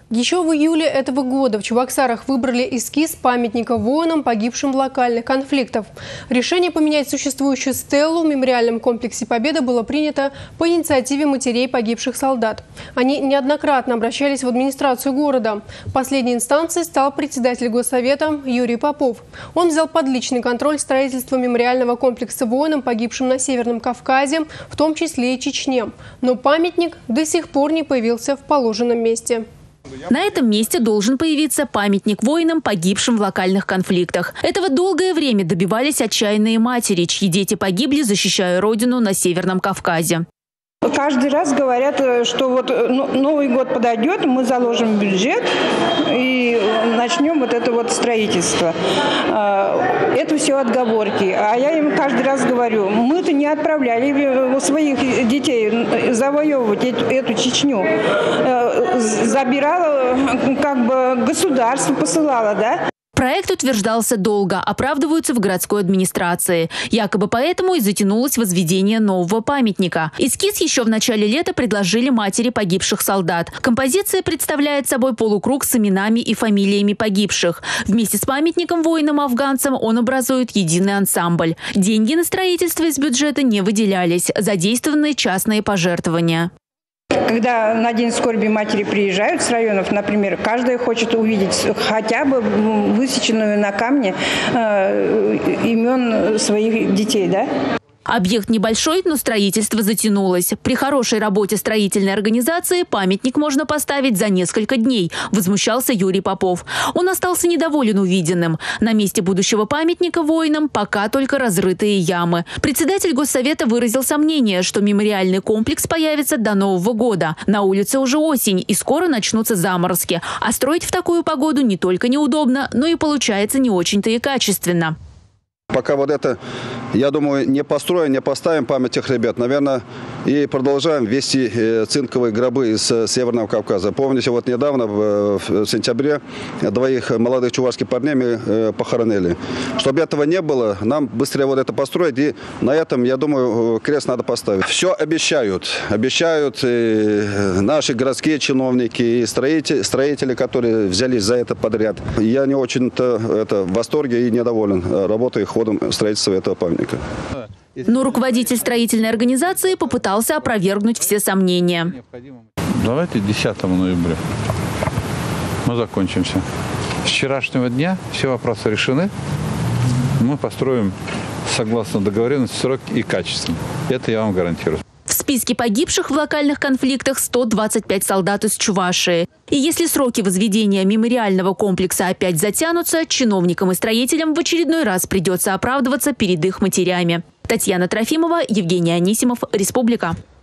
Еще в июле этого года в Чебоксарах выбрали эскиз памятника воинам, погибшим в локальных конфликтах. Решение поменять существующую стелу в мемориальном комплексе «Победа» было принято по инициативе матерей погибших солдат. Они неоднократно обращались в администрацию города. Последней инстанцией стал председатель Госсовета Юрий Попов. Он взял под личный контроль строительство мемориального комплекса воинам, погибшим на Северном Кавказе, в том числе и Чечне. Но памятник до сих пор не появился в положенном месте. На этом месте должен появиться памятник воинам, погибшим в локальных конфликтах. Этого долгое время добивались отчаянные матери, чьи дети погибли, защищая родину на Северном Кавказе. Каждый раз говорят, что вот Новый год подойдет, мы заложим бюджет и начнем вот это вот строительство. Это все отговорки. А я им каждый раз говорю, мы-то не отправляли своих детей завоевывать эту Чечню. Забирало, как бы государство посылало, да? Проект утверждался долго, оправдываются в городской администрации. Якобы поэтому и затянулось возведение нового памятника. Эскиз еще в начале лета предложили матери погибших солдат. Композиция представляет собой полукруг с именами и фамилиями погибших. Вместе с памятником воинам-афганцам он образует единый ансамбль. Деньги на строительство из бюджета не выделялись, задействованы частные пожертвования. Когда на День скорби матери приезжают с районов, например, каждая хочет увидеть хотя бы высеченную на камне имен своих детей, да? Объект небольшой, но строительство затянулось. При хорошей работе строительной организации памятник можно поставить за несколько дней, возмущался Юрий Попов. Он остался недоволен увиденным. На месте будущего памятника воинам пока только разрытые ямы. Председатель Госсовета выразил сомнение, что мемориальный комплекс появится до Нового года. На улице уже осень, и скоро начнутся заморозки. А строить в такую погоду не только неудобно, но и получается не очень-то и качественно. Пока вот это, я думаю, не построим, не поставим память тех ребят, наверное, и продолжаем вести цинковые гробы из Северного Кавказа. Помните, вот недавно, в сентябре, двоих молодых чувашских парней мы похоронили. Чтобы этого не было, нам быстрее вот это построить, и на этом, я думаю, крест надо поставить. Все обещают. Обещают и наши городские чиновники, и строители, которые взялись за это подряд. Я не очень-то в восторге и недоволен работой и ходом строительства этого памятника. Но руководитель строительной организации попытался опровергнуть все сомнения. Давайте 10 ноября мы закончимся. С вчерашнего дня все вопросы решены. Мы построим согласно договоренности, срок и качественно. Это я вам гарантирую. В списке погибших в локальных конфликтах 125 солдат из Чувашии. И если сроки возведения мемориального комплекса опять затянутся, чиновникам и строителям в очередной раз придется оправдываться перед их матерями. Татьяна Трофимова, Евгений Анисимов, Республика.